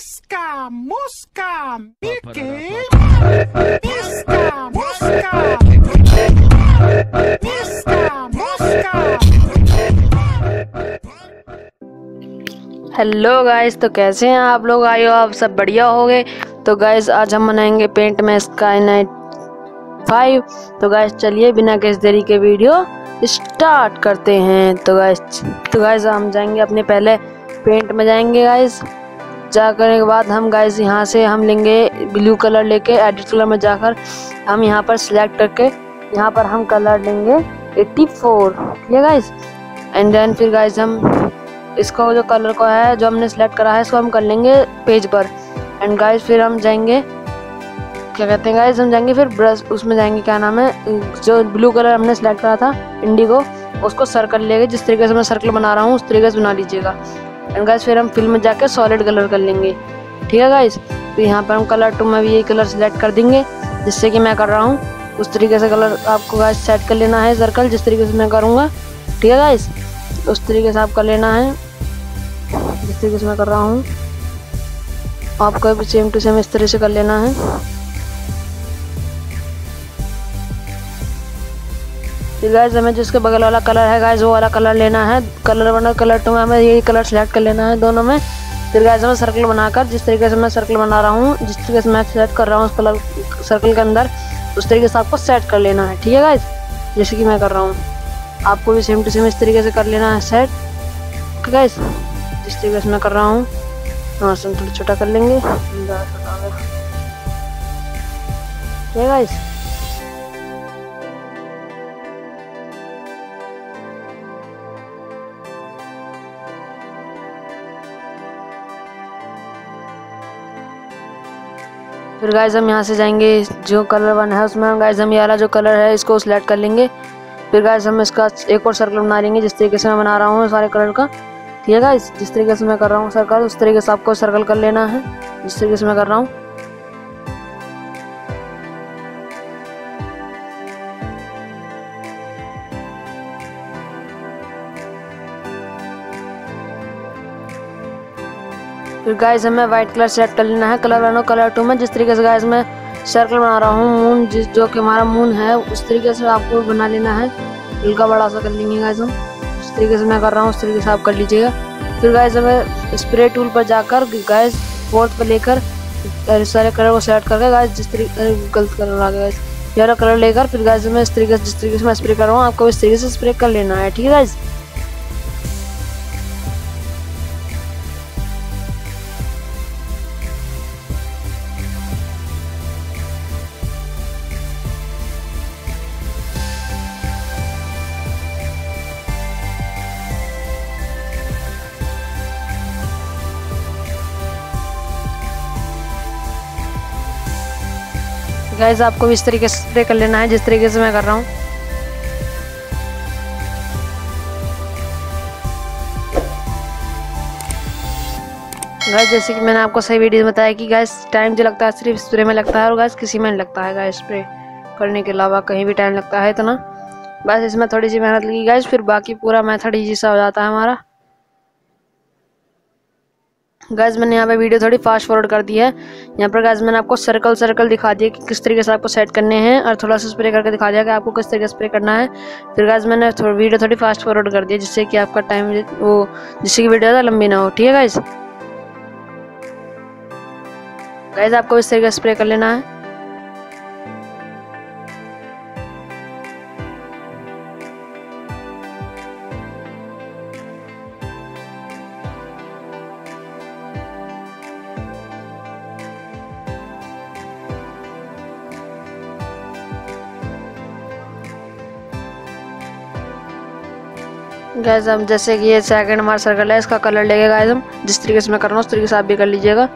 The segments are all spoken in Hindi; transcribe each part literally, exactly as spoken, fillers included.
Miska, Muska, Mickey, Miska, Muska, Miska, Muska। Hello guys, तो कैसे हैं आप लोग? आयो आप सब बढ़िया हो गए। तो गाइस आज हम बनाएंगे पेंट में स्काई नाइट फाइव। तो गाइस चलिए बिना किसी देरी के वीडियो स्टार्ट करते हैं। तो गाइस तो गाइस हम जाएंगे अपने पहले पेंट में जाएंगे गाइस। जा करने के बाद हम गाइस यहाँ से हम लेंगे ब्लू कलर, लेके एडिट कलर में जाकर हम यहाँ पर सिलेक्ट करके यहाँ पर हम कलर लेंगे चौरासी। ठीक है गाइस। एंड देन फिर गाइस हम इसको जो कलर को है जो हमने सेलेक्ट करा है इसको हम कर लेंगे पेज पर। एंड गाइस फिर हम जाएंगे, क्या कहते हैं गाइस, हम जाएंगे फिर ब्रश, उसमें जाएंगे, क्या नाम है, जो ब्लू कलर हमने सेलेक्ट करा था इंडिगो, उसको सर्कल लेंगे। जिस तरीके से मैं सर्कल बना रहा हूँ उस तरीके से बना लीजिएगा। एंड गाइस फिर हम फिल में जाकर सॉलिड कलर कर लेंगे। ठीक है गाइस। तो यहाँ पर हम कलर टू में भी यही कलर सेलेक्ट कर देंगे जिससे कि मैं कर रहा हूँ उस तरीके से कलर आपको गाइस सेट कर लेना है सर्कल, जिस तरीके से मैं करूँगा। ठीक है गाइस, उस तरीके से आप कर लेना है जिस तरीके से मैं कर रहा हूँ। आपको भी सेम टू सेम इस तरह से कर लेना है। फिर गाइस हमें जिसके बगल वाला कलर है गाइस वो वाला कलर लेना है। कलर वन और कलर टू में हमें यही कलर सेलेक्ट कर लेना है दोनों में। फिर गाइस हमें सर्कल बनाकर, जिस तरीके से मैं सर्कल बना रहा हूँ, जिस तरीके से मैं सेट कर रहा हूँ उस कलर सर्कल के अंदर, उस तरीके से आपको सेट कर लेना है। ठीक है गाइस, जैसे कि मैं कर रहा हूँ आपको भी सेम टू सेम इस तरीके से कर लेना है सेट। ओके गाइस, जिस तरीके से मैं कर रहा हूँ हाँ से थोड़ा छोटा कर लेंगे। ठीक है गाइस। फिर गाइस हम यहाँ से जाएंगे जो कलर वन है उसमें गाइस हम ये वाला जो कलर है इसको सिलेक्ट कर लेंगे। फिर गाइस हम इसका एक और सर्कल बना लेंगे जिस तरीके से मैं बना रहा हूँ सारे कलर का। ठीक है गाइस, जिस तरीके से मैं कर रहा हूँ सर्कल उस तरीके से आपको सर्कल कर लेना है जिस तरीके से मैं कर रहा हूँ। फिर गाइस हमें वाइट कलर सेलेक्ट कर लेना है कलर वन और कलर टू में। जिस तरीके से गाइस मैं सर्कल बना रहा हूँ मून, जिस जो कि हमारा मून है उस तरीके से आपको बना लेना है। हल्का बड़ा सा कर लेंगे गाइस हम, जिस तरीके से मैं कर रहा हूँ उस तरीके से आप कर लीजिएगा। फिर गाइस हमें स्प्रे टूल पर जाकर गाइस फोर्थ पर लेकर सारे कलर को सेलेक्ट करके गाइस जिस तरीके गलत कलर आ गया गाइस ये वाला कलर लेकर फिर गाइस हमें इस तरीके से, जिस तरीके से मैं स्प्रे कर रहा हूँ आपको इस तरीके से स्प्रे कर लेना है। ठीक है गाइस। गाइस आपको भी इस तरीके से स्प्रे कर लेना है जिस तरीके से मैं कर रहा हूँ। गाइस जैसे कि मैंने आपको सही वीडियो में बताया कि गाइस टाइम जो लगता है सिर्फ स्प्रे में लगता है और गाइस किसी में नहीं लगता है गाइस, स्प्रे करने के अलावा कहीं भी टाइम लगता है इतना, बस इसमें थोड़ी सी मेहनत लगी गाइस, फिर बाकी पूरा मेथड इजी सा हो जाता है हमारा। गाइस मैंने यहाँ पे वीडियो थोड़ी फास्ट फॉरवर्ड कर दी है। यहाँ पर गाइस मैंने आपको सर्कल सर्कल दिखा दिया कि किस तरीके से आपको सेट करने हैं और थोड़ा सा स्प्रे करके दिखा दिया कि आपको किस तरीके से स्प्रे करना है। फिर गाइस मैंने थोड़ी वीडियो थोड़ी फास्ट फॉरवर्ड कर दी जिससे कि आपका टाइम वो जिससे कि वीडियो ज़्यादा लंबी ना हो। ठीक है गाइस। गाइस आपको इस तरीके से स्प्रे कर लेना है। गाइस हम जैसे कि ये सेकंड हमारा सर्कल है इसका कलर लेके गाइस हम जिस तरीके से मैं कर रहा हूँ उस तरीके से आप भी कर लीजिएगा।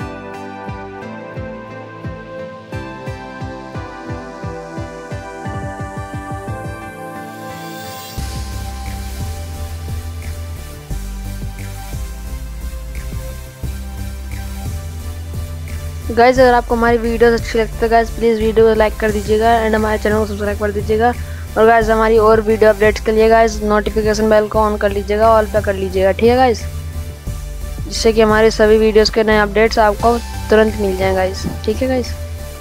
गाइस अगर आपको हमारी वीडियोस अच्छी लगती है गाइस प्लीज़ वीडियो को लाइक कर दीजिएगा एंड हमारे चैनल को सब्सक्राइब कर दीजिएगा। और गाइस हमारी और वीडियो अपडेट्स के लिए गाइस नोटिफिकेशन बेल को ऑन कर लीजिएगा, ऑल पे कर लीजिएगा। ठीक है गाइस। जिससे कि हमारे सभी वीडियोस के नए अपडेट्स आपको तुरंत मिल जाएं गाइस। ठीक है गाइस।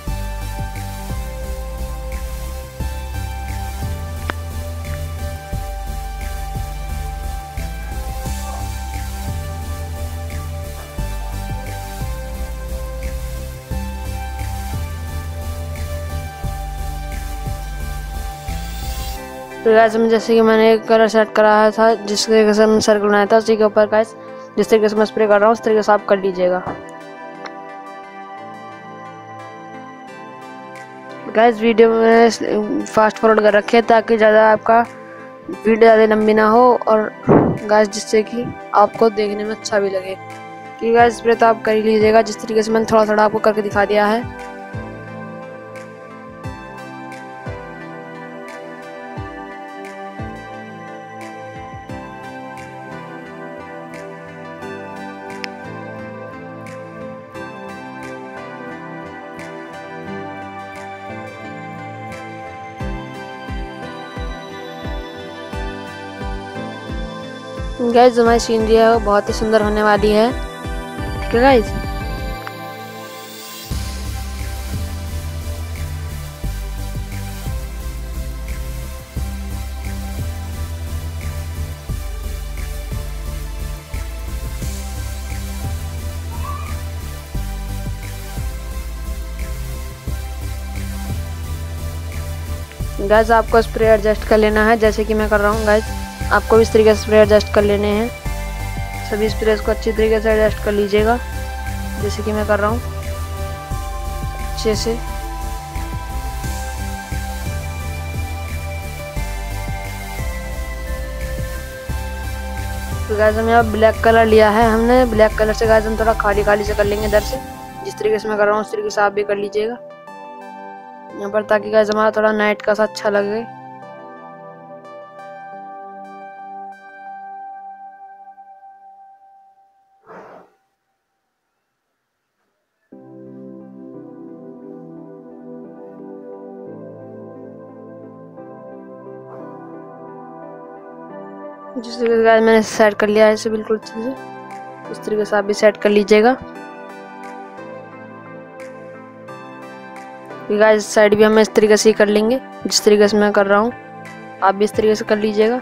तो गाइस में जैसे कि मैंने एक कलर सेट कराया था, जिस तरीके से मैंने सर्कल बनाया था उसी के ऊपर गाइस जिस तरीके से मैं स्प्रे कर रहा हूँ उस तरीके से आप कर लीजिएगा। गाइस वीडियो में फास्ट फॉरवर्ड कर रखे ताकि ज़्यादा आपका वीडियो ज़्यादा लंबी ना हो और गाइस जिससे कि आपको देखने में अच्छा भी लगे। कि गाइस स्प्रे तो आप कर ही लीजिएगा जिस तरीके से मैंने थोड़ा थोड़ा आपको करके दिखा दिया है। गाइस जो हमारी सीनरी है वो बहुत ही सुंदर होने वाली है। ठीक है गाइस। गाइस आपको स्प्रे एडजस्ट कर लेना है जैसे कि मैं कर रहा हूँ। गाइस आपको भी इस तरीके से स्प्रे एडजस्ट कर लेने हैं। सभी स्प्रेस को अच्छी तरीके से एडजस्ट कर लीजिएगा जैसे कि मैं कर रहा हूँ अच्छे से। तो गाइस हमें अब ब्लैक कलर लिया है हमने। ब्लैक कलर से गाइस हम थोड़ा खाली खाली से कर लेंगे इधर से। जिस तरीके से मैं कर रहा हूँ उस तरीके से आप भी कर लीजिएगा यहाँ पर, ताकि गाइस हमारा थोड़ा नाइट का सा अच्छा लगे। जिस तरीके से गाइस मैंने सेट कर लिया है इसे बिल्कुल अच्छे से, उस तरीके से आप भी सेट कर लीजिएगा। गाइस साइड भी हम इस तरीके से ही कर लेंगे जिस तरीके से मैं कर रहा हूँ, आप भी इस तरीके से कर लीजिएगा।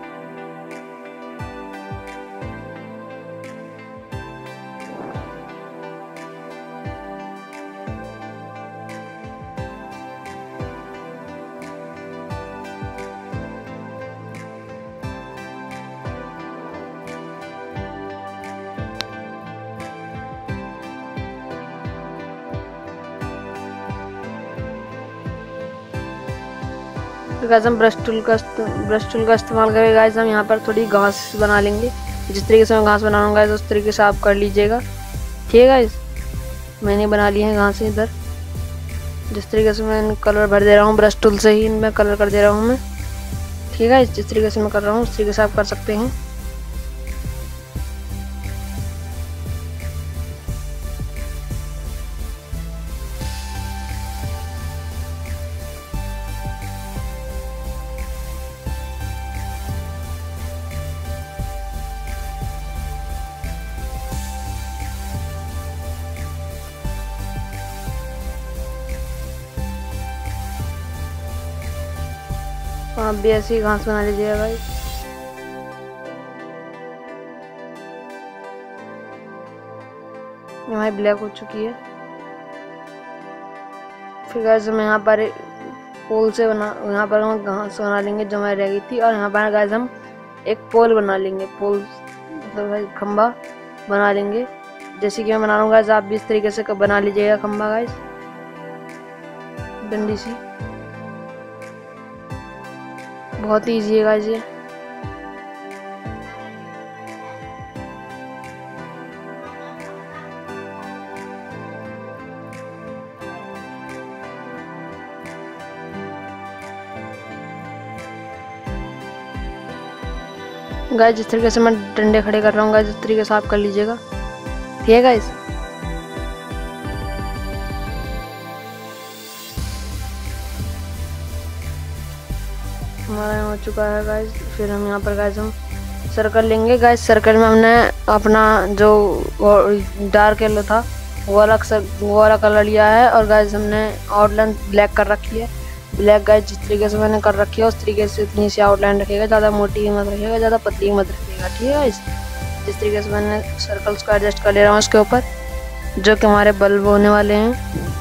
गाइस हम ब्रश टूल का ब्रश टूल का इस्तेमाल करके गाइस हम यहाँ पर थोड़ी घास बना लेंगे। जिस तरीके से मैं घास बनाऊंगा गाइस उस तरीके से आप कर लीजिएगा। ठीक है गाइस। मैंने बना ली है घास इधर। जिस तरीके से मैं कलर भर दे रहा हूँ ब्रश टूल से ही मैं कलर कर दे रहा हूँ मैं। ठीक है गाइस। जिस तरीके से मैं कर रहा हूँ उस तरीके से आप कर सकते हैं। आप भी ऐसी घास बना लीजिएगा गाइस। हमारी ब्लैक हो चुकी है। फिर गाइस हम यहाँ पर पोल से बना यहाँ पर हम घास बना लेंगे जो हमारी रह गई थी, और यहाँ पर गाइस हम एक पोल बना लेंगे। पोल मतलब खंबा बना लेंगे जैसे कि मैं बना रहा हूँ गाइस, आप भी इस तरीके से बना लीजिएगा खंबा गाइस, डंडी सी। बहुत ही ईजी है गाइस ये। गाइस जिस तरीके से मैं डंडे खड़े कर रहा हूँ गाइस उस तरीके से आप कर लीजिएगा। ठीक है गाइस। हमारा यहाँ हो चुका है गाइस। फिर हम यहाँ पर गाइस हम सर्कल लेंगे गाइस। सर्कल में हमने अपना जो डार्क येलो था वो वाला वो वाला कलर लिया है और गाइस हमने आउटलाइन ब्लैक कर रखी है। ब्लैक गाइस जिस तरीके से मैंने कर रखी है उस तरीके से इतनी सी आउटलाइन रखिएगा, ज़्यादा मोटी मत रखिएगा, ज़्यादा पतली मत रखिएगा, ठीक है गाइस। जिस तरीके से मैंने सर्कल्स को एडजस्ट कर ले रहा हूँ उसके ऊपर जो कि हमारे बल्ब होने वाले हैं।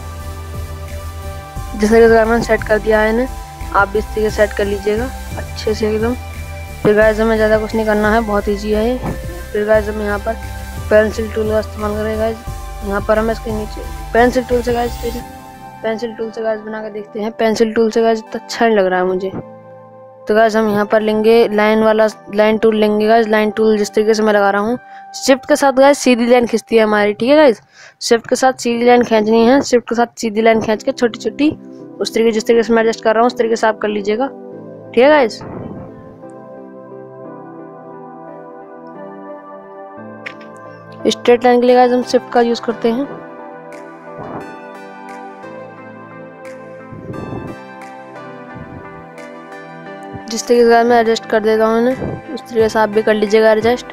जिस तरीके से मैंने सेट कर दिया है इन्हें, आप भी इस तरीके से सेट कर लीजिएगा अच्छे से एकदम। फिर गाइस हमें ज़्यादा कुछ नहीं करना है, बहुत ईजी है ये। फिर गाइस हम यहाँ पर पेंसिल टूल का इस्तेमाल करेंगे गाइस। यहाँ पर हम इसके नीचे पेंसिल टूल से गाइस फिर पेंसिल टूल से गाइस बना के देखते हैं। पेंसिल टूल से गाइस इतना अच्छा नहीं लग रहा है मुझे, तो गाइस हम यहाँ पर लेंगे लाइन वाला लाइन टूल लेंगे गाइस। लाइन टूल जिस तरीके से मैं लगा रहा हूँ, शिफ्ट के साथ गाइस सीधी लाइन खींचती है हमारी, ठीक है गाइस। शिफ्ट के साथ सीधी लाइन खींचनी है, शिफ्ट के साथ सीधी लाइन खींच के छोटी छोटी उस तरीके जिस तरीके से मैं एडजस्ट कर रहा हूँ उस तरीके से आप कर लीजिएगा, ठीक है गाइस। स्ट्रेट लाइन के लिए गाइस हम शिफ्ट का यूज करते हैं। जिस तरीके से मैं एडजस्ट कर देता हूँ उन्हें उस तरीके से आप भी कर लीजिएगा एडजस्ट।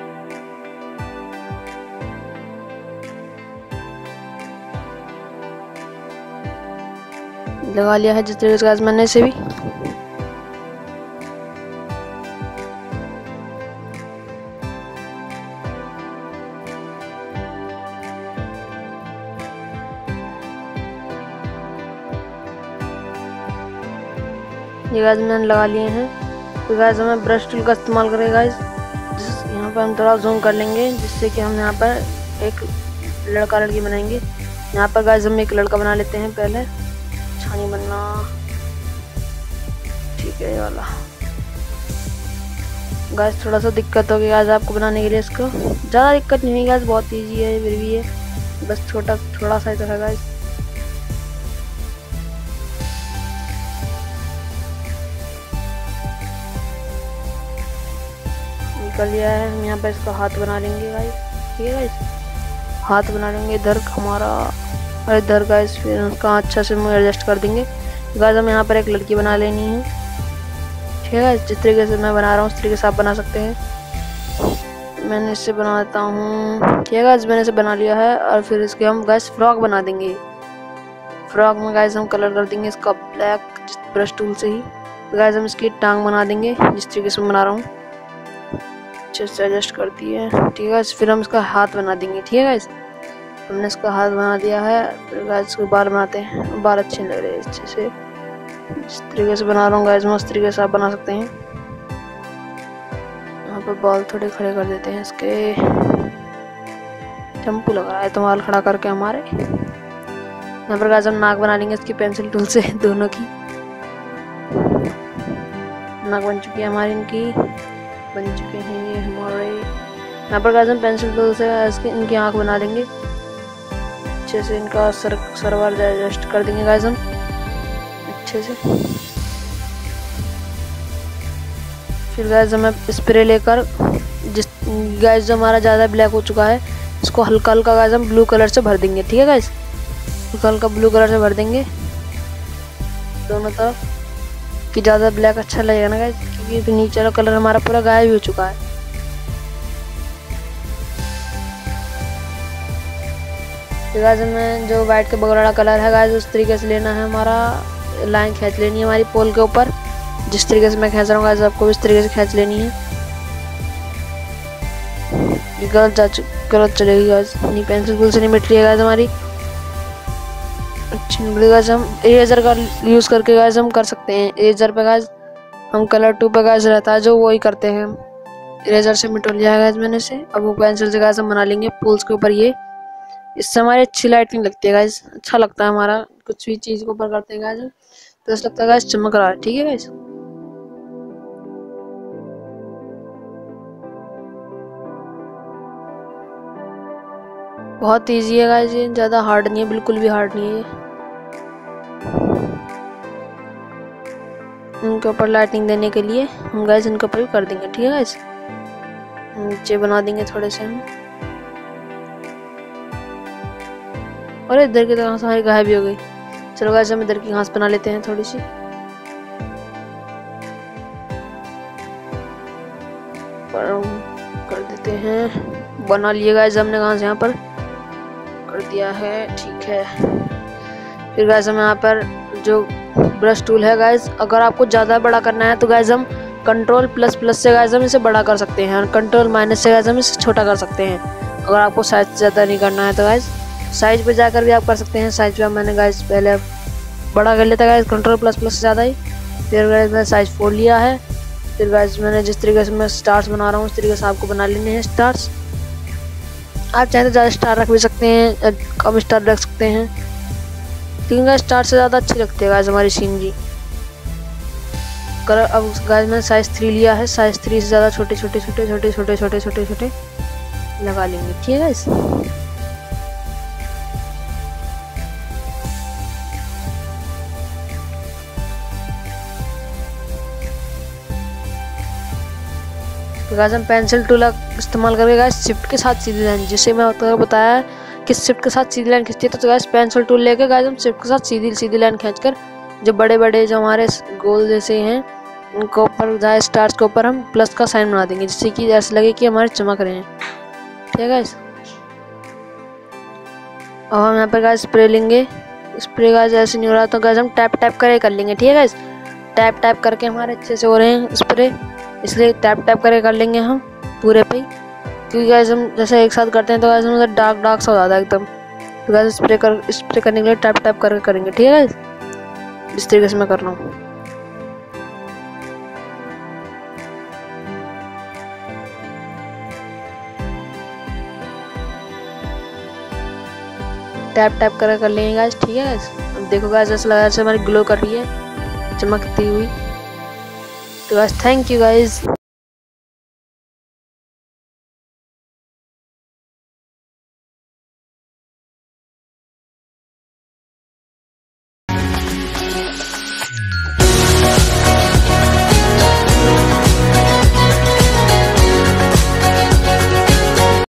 लगा लिया है जिस तरीके से मैंने इसे भी। ये गाइस मैंने लगा लिए हैं। तो गाइस हमें ब्रश टूल का इस्तेमाल करेंगे गाइस। जिस यहाँ पर हम थोड़ा जूम कर लेंगे जिससे कि हम यहाँ पर एक लड़का लड़की बनाएंगे। यहाँ पर गाइस हम एक लड़का बना लेते हैं पहले, अच्छा नहीं बनना, ठीक है ये वाला। गाइस थोड़ा सा दिक्कत होगी गाइस आपको बनाने के लिए, इसको ज़्यादा दिक्कत नहीं हुई गाइस, बहुत ईजी है फिर भी है, बस छोटा थोड़ा सा ही तो है गाइस। कर लिया है। हम यहाँ पर इसका हाथ बना लेंगे गाइस, ठीक है गाइस। हाथ बना लेंगे इधर हमारा और इधर गाइस, फिर उसका अच्छा से मुँह एडजस्ट कर देंगे गाइस। हम यहाँ पर एक लड़की बना लेनी है, ठीक है गाइस। जिस तरीके से मैं बना रहा हूँ उस तरीके से आप बना सकते हैं। मैंने इससे बना देता हूँ, ठीक है गाइस। मैंने इसे बना लिया है और फिर इसके हम गाइस फ्रॉक बना देंगे। फ्रॉक में गाइस हम कलर कर देंगे इसका ब्लैक ब्रश टूल से ही। गाइस हम इसकी टांग बना देंगे जिस तरीके से मैं बना रहा हूँ, अच्छे से एडजस्ट कर दिए, ठीक है गाइस। फिर हम इसका हाथ बना देंगे, ठीक है गाइस। हमने इसका हाथ बना दिया है। फिर गाइस इसके बाल बनाते हैं, बाल अच्छे लग रहे हैं अच्छे से, जिस तरीके से बना रहा हूँ गाइस मैं उस तरीके से आप बना सकते हैं। यहाँ पर बाल थोड़े खड़े कर देते हैं इसके, चंपू लग रहा है तो बाल खड़ा करके हमारे। यहाँ पर गाइस हम नाक बना लेंगे इसकी पेंसिल टूल से, दोनों की नाक बन चुकी है हमारी, इनकी बन चुके हैं ये हमारे। यहाँ पर गाइस हम पेंसिल टूल से इसकी इनकी आँख बना लेंगे अच्छे से, इनका सर सरवार एडजस्ट कर देंगे गाइस हम अच्छे से। फिर गाइस हमें स्प्रे लेकर जिस गाइस जो हमारा ज़्यादा ब्लैक हो चुका है इसको हल्का हल्का गाइस हम ब्लू कलर से भर देंगे, ठीक है गाइस। हल्का हल्का ब्लू कलर से भर देंगे दोनों तरफ कि ज़्यादा ब्लैक अच्छा लगेगा ना गाइस, क्योंकि नीचे वाला कलर हमारा पूरा गायब हो चुका है। तो गाइस हमें जो वाइट के बगल वाला कलर है गाइस उस तरीके से लेना है, हमारा लाइन खींच लेनी है हमारी पोल के ऊपर। जिस तरीके से मैं खींच रहा हूँ गाइस आपको इस तरीके से खींच लेनी है। गलत जा गलत चलेगी गाइस, नहीं पेंसिल टूल से नहीं मिट रही है गाइस हमारी, अच्छी निकली गाइस। हम इरेजर का यूज़ करके गाइस हम कर सकते हैं। इरेजर पे गाइस हम कलर टू पे गाइस रहता है जो वही करते हैं, इरेजर से मिट लिया है गाइस मैंने से। अब वो पेंसिल से गाइस हम बना लेंगे पोल्स के ऊपर, ये इससे हमारी अच्छी लाइटिंग लगती है गाइस, अच्छा लगता है हमारा कुछ भी चीज़ के ऊपर करते हैं गाइस तो ऐसा लगता है गाइस चमक रहा है, ठीक है गाइस। बहुत इजी है गाइस, ये ज़्यादा हार्ड नहीं है, बिल्कुल भी हार्ड नहीं है। इनके ऊपर लाइटिंग देने के लिए हम गाइस इनके ऊपर भी कर देंगे, ठीक है गाइस। नीचे बना देंगे थोड़े से हम, और इधर की तरह हमारी गायब भी हो गई। चलो गाइस हम इधर की घास बना लेते हैं थोड़ी सी, और हैं, बना लिए गाइस हमने। कहाँ से यहाँ पर कर दिया है, ठीक है। फिर गाइस हम यहाँ पर जो ब्रश टूल है गाइस, अगर आपको ज़्यादा बड़ा करना है तो गाइस हम कंट्रोल प्लस प्लस से गाइस हम इसे बड़ा कर सकते हैं और कंट्रोल माइनस से गाइस हम इसे छोटा कर सकते हैं। अगर आपको साइज ज़्यादा नहीं करना है तो गाइस साइज पे जाकर भी आप कर सकते हैं। साइज पे मैंने गाइस पहले बड़ा कर लेता गाइस कंट्रोल प्लस प्लस से ज़्यादा ही। फिर गाइस मैंने साइज फोर लिया है। फिर गाइस मैंने जिस तरीके से मैं स्टार्स बना रहा हूँ उस तरीके से आपको बना लेने हैं स्टार्स। आप चाहे तो ज़्यादा स्टार रख भी सकते हैं, कम स्टार रख सकते हैं, लेकिन गाइस स्टार से ज़्यादा अच्छी लगती है गाइस हमारी सीनरी। कर अब गाइस मैंने साइज थ्री लिया है। साइज थ्री से ज़्यादा छोटे छोटे छोटे छोटे छोटे छोटे छोटे छोटे लगा लेंगे, ठीक है गाइस। तो गाइस हम पेंसिल टूल इस्तेमाल करके गाइस शिफ्ट के साथ सीधी लाइन, जिससे मैं आपको बताया कि शिफ्ट के साथ सीधी लाइन खींचती है, तो गाइस पेंसिल टूल लेके गाइस हम शिफ्ट के साथ सीधी सीधी लाइन खींचकर जो बड़े बड़े जो हमारे गोल जैसे हैं उनके ऊपर जाए स्टार्स के ऊपर हम प्लस का साइन बना देंगे, जिससे कि ऐसा लगे कि हमारे चमक रहे हैं, ठीक है गाइस। अब हम यहाँ पर गाइस स्प्रे लेंगे। स्प्रे गाइस ऐसे नहीं हो रहा तो गाइस हम टैप टैप करे कर लेंगे, ठीक है गाइस। टैप टैप करके हमारे अच्छे से हो रहे हैं स्प्रे, इसलिए टैप टैप करके कर लेंगे हम पूरे पे, क्योंकि गाइस हम जैसे एक साथ करते हैं तो गाइस हम डार्क डार्क सा हो जाता है एकदम। तो गाइस स्प्रे कर स्प्रे करने के लिए टैप टैप करके करेंगे, ठीक है गाइस। इस तरीके से मैं कर रहा हूँ। टैप टैप करके कर लेंगे गाइस, ठीक है गाइस। अब देखो गाइस ऐसा लगा जैसे हमारी ग्लो कर रही है, चमकती हुई। तो गाइस थैंक यू गाइस।